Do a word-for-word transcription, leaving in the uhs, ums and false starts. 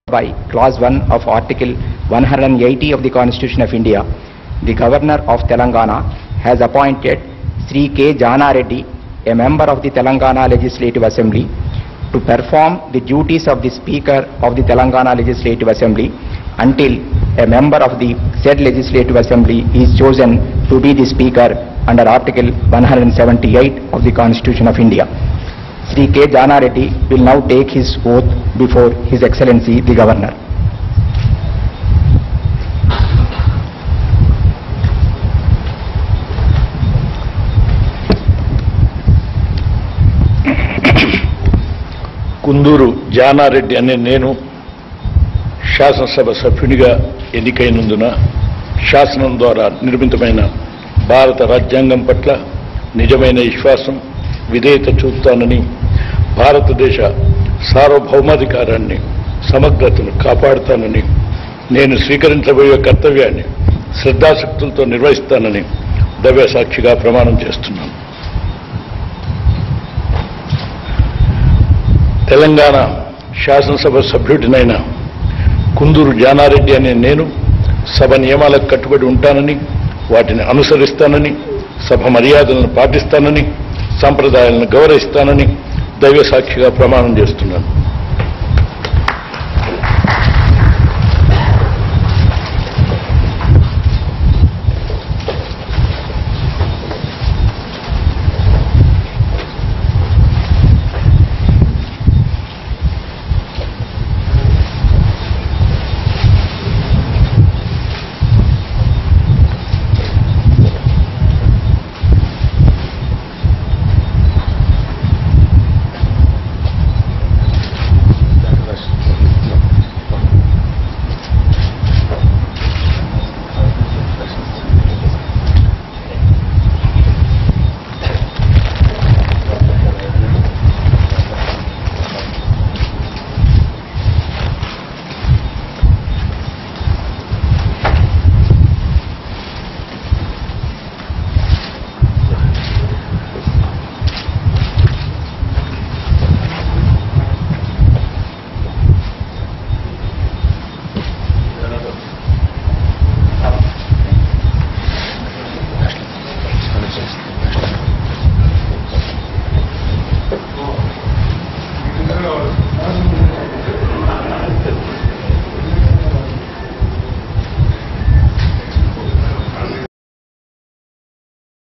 By Clause one of Article one hundred eighty of the Constitution of India, the Governor of Telangana has appointed Sri K. Jana Reddy, a member of the Telangana Legislative Assembly, to perform the duties of the Speaker of the Telangana Legislative Assembly until a member of the said Legislative Assembly is chosen to be the Speaker under Article one hundred seventy-eight of the Constitution of India. Sri K. Jana Reddy will now take his oath before His Excellency the Governor. Kunduru Jana Reddy అనే నేను శాసనసభ సభ్యునిగా ఎన్నికైనందున శాసనం ద్వారా నిర్మితమైన భారత రాజ్యాంగం పట్ల నిజమైన విశ్వాసం విధేయత చూపుతానని, భారతదేశ సార్వభౌమాధికారాన్ని సమగ్రతను కాపాడుతానని, నేను స్వీకరించబోయే కర్తవ్యాన్ని శ్రద్ధాశక్తులతో నిర్వహిస్తానని దైవ సాక్షిగా ప్రమాణం చేస్తున్నాను. తెలంగాణ శాసనసభ సభ్యుడినైన కుందూరు జానారెడ్డి అనే నేను సభ నియమాలకు కట్టుబడి ఉంటానని, వాటిని అనుసరిస్తానని, సభ మర్యాదలను పాటిస్తానని, సంప్రదాయాలను గౌరవిస్తానని దైవ సాక్షిగా ప్రమాణం చేస్తున్నాను.